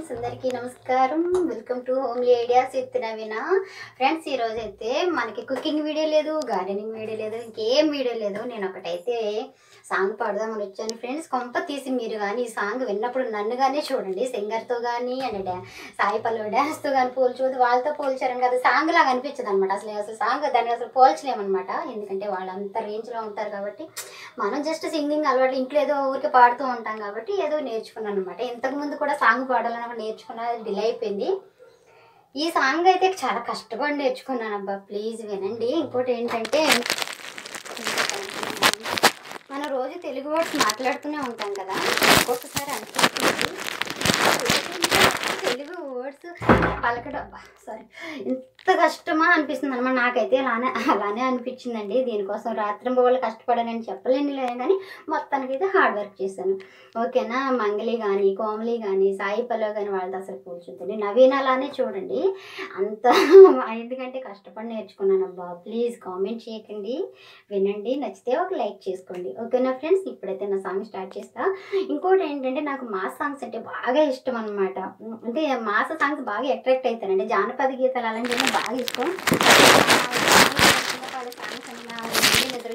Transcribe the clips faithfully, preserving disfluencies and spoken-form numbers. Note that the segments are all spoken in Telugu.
ఫ్రెండ్స్ అందరికీ నమస్కారం. Welcome to homely ideas with Naveena. Friends ఈరోజు అయితే మనకి కుకింగ్ వీడియో లేదు, గార్డెనింగ్ వీడియో లేదు, ఇంకేం వీడియో లేదు. నేను ఒకటైతే సాంగ్ పాడదామని వచ్చాను ఫ్రెండ్స్. కొంప తీసి మీరు కానీ ఈ సాంగ్ విన్నప్పుడు నన్ను కానీ చూడండి, సింగర్తో కానీ అండ్ డ్యా సాయి పల్లవి డ్యాన్స్తో కానీ పోల్చోదు, వాళ్ళతో పోల్చారని కదా సాంగ్ లాగా అనిపించదు అనమాట. అసలు అసలు సాంగ్ దాన్ని అసలు పోల్చలేమన్నమాట, ఎందుకంటే వాళ్ళు అంత రేంజ్లో ఉంటారు కాబట్టి. మనం జస్ట్ సింగింగ్ అలవాటు ఇంట్లో ఏదో ఊరికి పాడుతూ ఉంటాం కాబట్టి ఏదో నేర్చుకున్నాను అనమాట. ఇంతకుముందు కూడా సాంగ్ పాడాలని నేర్చుకున్న డిలే అయిపోయింది. ఈ సాంగ్ అయితే చాలా కష్టపడి నేర్చుకున్నాను అబ్బా, ప్లీజ్ వినండి. ఇంకోటి ఏంటంటే మనం రోజు తెలుగు వర్డ్స్ మాట్లాడుతూనే ఉంటాం కదా, ఒక్కొక్కసారి అనిపిస్తుంది తెలుగు వర్డ్స్ పలకడం సారీ ఇంత కష్టమా అనిపిస్తుంది అనమాట. నాకైతే అలానే అలానే అనిపించిందండి. దీనికోసం రాత్రి వాళ్ళు కష్టపడాలని చెప్పలేని లేదు, కానీ మొత్తానికైతే హార్డ్ వర్క్ చేశాను. ఓకేనా. మంగళి కానీ కోమలి కానీ సాయి పల్లవి కానీ వాళ్ళతో అసలు కూర్చుంటుంది. నవీన అలానే చూడండి అంత, ఎందుకంటే కష్టపడి నేర్చుకున్నాను అబ్బా. ప్లీజ్ కామెంట్ చేయకండి, వినండి, నచ్చితే ఒక లైక్ చేసుకోండి. ఓకేనా ఫ్రెండ్స్. ఇప్పుడైతే నా సాంగ్ స్టార్ట్ చేస్తా. ఇంకోటి ఏంటంటే నాకు మాస్ సాంగ్స్ అంటే బాగా ఇష్టం అనమాట. అంటే మాస్ సాంగ్స్ బాగా అట్రాక్ట్ అవుతానండి. జానపద గీతాలు అలాంటివి బాగా ఇష్టం. సాంగ్స్ అన్న నిద్ర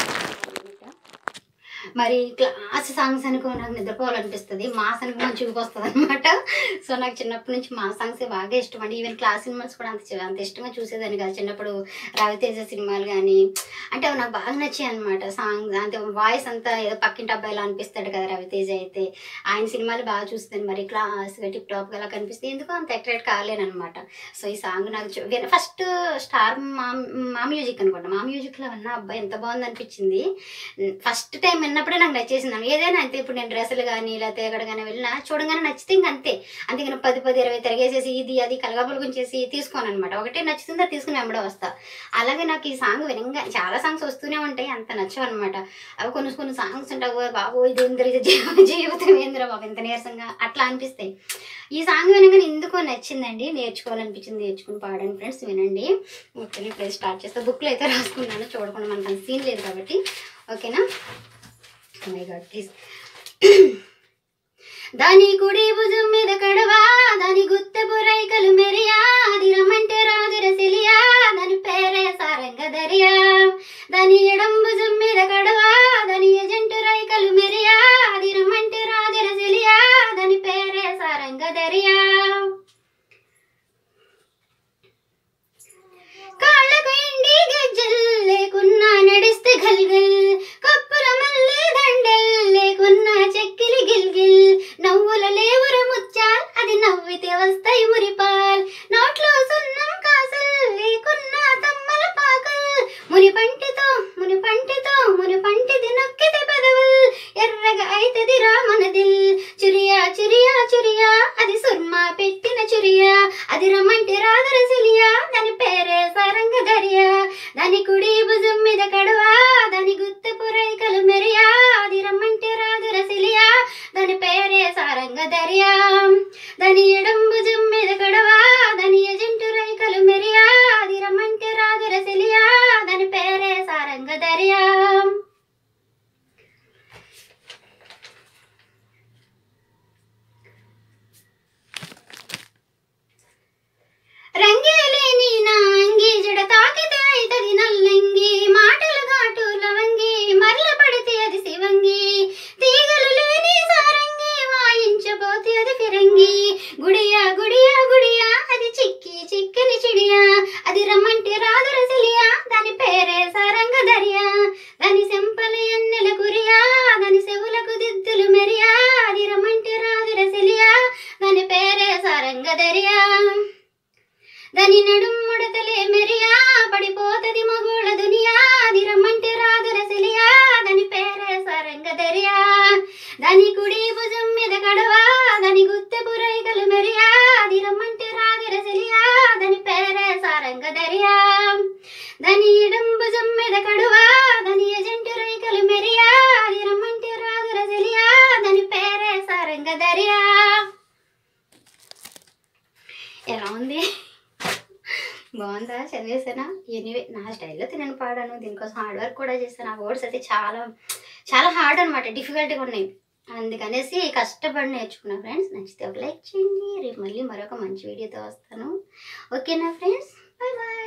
మరి క్లాస్ సాంగ్స్ అనుకో నాకు నిద్రపోవాలనిపిస్తుంది, మాస్ అనుకో మంచిగా వస్తుంది అనమాట. సో నాకు చిన్నప్పటి నుంచి మాస్ సాంగ్స్ బాగా ఇష్టం అండి. ఈవెన్ క్లాస్ సినిమాస్ కూడా అంత అంత ఇష్టంగా చూసేదాన్ని కాదు చిన్నప్పుడు. రవితేజ సినిమాలు కానీ అంటే అవి నాకు బాగా నచ్చాయి అనమాట. సాంగ్స్ అంటే వాయిస్ అంతా ఏదో పక్కింటి అబ్బాయిలా అనిపిస్తాడు కదా రవితేజ అయితే, ఆయన సినిమాలు బాగా చూస్తాను. మరి క్లాస్గా టిప్ టాప్గా అలా కనిపిస్తే ఎందుకు అంత అట్రాక్ట్ కాలేనమాట. సో ఈ సాంగ్ నాకు ఫస్ట్ స్టార్ మా మా మ్యూజిక్ అనుకుంటా, మా మ్యూజిక్లో ఉన్న అబ్బాయి ఎంత బాగుంది అనిపించింది. ఫస్ట్ టైం విన్నప్పుడే నాకు నచ్చేసింది. ఏదైనా అంతే, ఇప్పుడు నేను డ్రెస్సులు కానీ లేకపోతే ఎక్కడ కానీ వెళ్ళినా చూడగానే నచ్చితే ఇంక అంతే. అందుకని పది పది ఇరవై తిరిగేసేసి ఇది అది కలగబులు చేసి తీసుకోను అనమాట. ఒకటే నచ్చుతుందో తీసుకుని వెంబడే వస్తా. అలాగే నాకు ఈ సాంగ్ వినంగా చాలా సాంగ్స్ వస్తూనే ఉంటాయి, అంత నచ్చవు అనమాట. అవి కొన్ని కొన్ని సాంగ్స్ ఉంటాయి బాబు ఇది ఇంద్ర జీవితం ఏంద్ర బాబు ఇంత నీరసంగా అట్లా అనిపిస్తాయి. ఈ సాంగ్ వినగానే ఎందుకో నచ్చిందండి, నేర్చుకోవాలనిపించింది, నేర్చుకుని పాడండి ఫ్రెండ్స్, వినండి. ఓకే ఇప్పుడు స్టార్ట్ చేస్తా. బుక్లో అయితే రాసుకున్నాను, చూడకుండా మనకు అంత సీన్ లేదు కాబట్టి. ఓకేనా. My god please. దాని కుడి భుజం మీద కడవా, దాని గుత్తెపు రైకలు మెరియా, అది రమ్మంటే రాదుర సెలియా, దాని పేరే సారంగ దరియా. దాని ఎడం భుజం మీద కడవా, దాని ఎజెంటు రైకలు మెరియా, అది రమ్మంటే రాదుర సెలియా, దాని పేరే సారంగ దరియా. కాళ్ళకు ఇండి గజ్జల్ లేకున్నా నడిస్తే గల్గల్, కప్పుల మల్లె దండల్ లేకున్నా చెక్కిలి గిల్గిల్, నవ్వుల లేవుర ముచ్చాల్ అది నవ్వితే వస్తాయి మురిపాల్, నోట్లో సున్నం కాసల్ లేకున్నా తమ్మల పాకల్, ముని పంటితో ముని పంటితో ముని పంటిది నొక్కితే పెదవుల్, ఎర్రగా అయితది రామనదిల్, చురియా చురియా చురియా అది సుర్మా పెట్టిన చురియా, అది రమ్మంటే రాదర సిలియా, దాని పేరే సారంగ దరియా. దాని కుడి భుజం మీద కడవా, దాని గుత్తెపు రైకలు మెరియా, అది రమ్మంటే రాదుర సిలియా, దాని పేరే సారంగ దరియా. దాని ఎడం భుజం మీద కడవా, దాని ఎజెంటు రైకలు మెరియా, అది రమ్మంటే రాదుర సిలియా, దాని పేరే సారంగ దరియా. రంగేలేని నా అంగి జడ తాకితే అయితది నల్లంగి, మాటలు ఘాటు లవంగి మరల పడితే అది శివంగి, తీగలు లేని సారంగి వాయించబోతే అది ఫిరంగి, గుడియా గుడియా గుడియా అది చిక్కి చిక్కని చిడియా, అది రమ్మంటే రాదుర సిలియా, దాని పేరే సారంగ దరియా. దాని సెంపల ఎన్నెల కురియా, దాని చెవులకు దిద్దులు మెరియా, అది రమ్మంటే రాదుర సిలియా, దాని పేరే సారంగ దరియా. దాని నడుం ముడతలే మెరియా, పడిపోతది మగోళ్ళ దునియా, అది రమ్మంటే రాదుర సిలియా, దాని పేరే సారంగ దరియా. దాని కుడి భుజం మీద కడవా, దాని గుత్తెపు రైకలు మెరియా, అది రమ్మంటే రాదుర సిలియా, దాని పేరే సారంగ దరియా. దాని ఎడం భుజం మీద కడవా, దాని ఎజెంటు రైకలు మెరియా, అది రమ్మంటే రాదుర సిలియా, దాని పేరే సారంగ దరియా. ఎలా ఉంది? బాగుందా? చదివేసానా? ఎనీవే నా స్టైల్లో తినని పాడాను, దీనికోసం హార్డ్ వర్క్ కూడా చేశాను. ఆ వర్డ్స్ అయితే చాలా చాలా హార్డ్ అనమాట, డిఫికల్ట్గా ఉన్నాయి. అందుకనేసి కష్టపడి నేర్చుకున్నా ఫ్రెండ్స్. నచ్చితే ఒక లైక్ చేయండి. రేపు మళ్ళీ మరొక మంచి వీడియోతో వస్తాను. ఓకేనా ఫ్రెండ్స్, బాయ్ బాయ్.